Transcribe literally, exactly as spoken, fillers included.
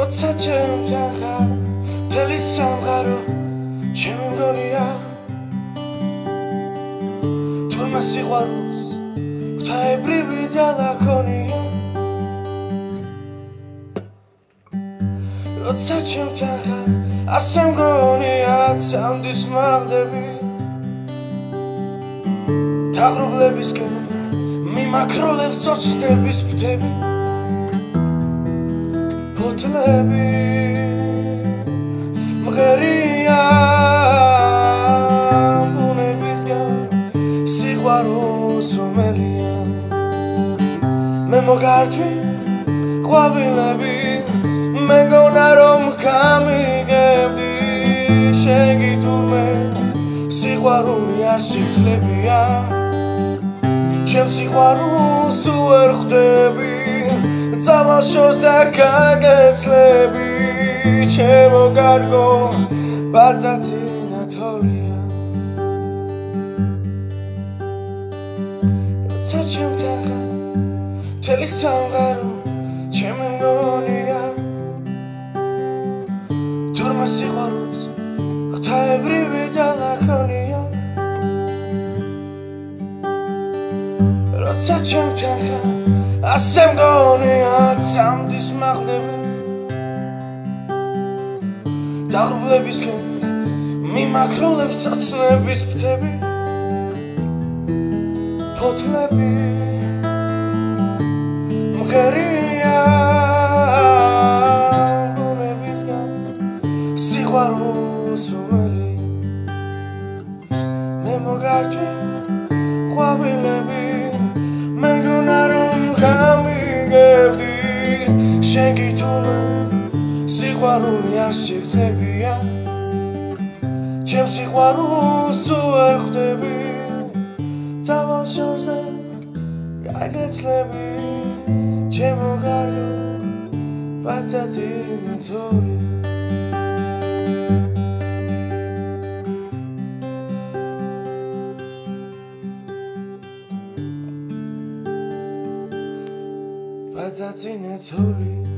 როცა ჩემთან ხარ მთელი სამყარო ჩემი მგონია თურმე სიყვარულს ღვთაებრივი ძალა ქონია როცა ჩემთან ხარ ასე მგონია ცამდის მაღლები დაღრუბლებისკენ მიმაქროლებს ოცნების ფრთები ფოთლები მღერია ბუნებისგან სიყვარულს რომელია მე მოგართვი ყვავილები მეგონა რომ გამიგებდი შენ გითურმე სიყვარული არ სიგრძლებია ჩემ სიყვარულს თუ ვერ ხვდები წავალ შორს და გაგეცლები ჩემო კარგო ბაძაძინა თოლია როცა ჩემთან ხარ მთელი სამყარო ჩემი მგონია თურმე სიყვარულს ღვთაებრივი ძალა ქონია როცა ჩემთან ხარ ასე მგონია ცამდის მაღლები დაღრუბლებისკენ მიმაქროლებს ოცნების ფრთები ფოთლები მღერია ბუნებისგან სიყვარულს რომელია მე მოგართვი ყვავილები მეგონა რომ გამიგებდი შენ გითურმე სიყვარული არ სიგრძებია ჩემ სიყვარულს თუ ვერ ხვდები წავალ შორზე გაგეცლები ჩემო კარგო ბაძაძინა თოლია ბაძაძინა თოლია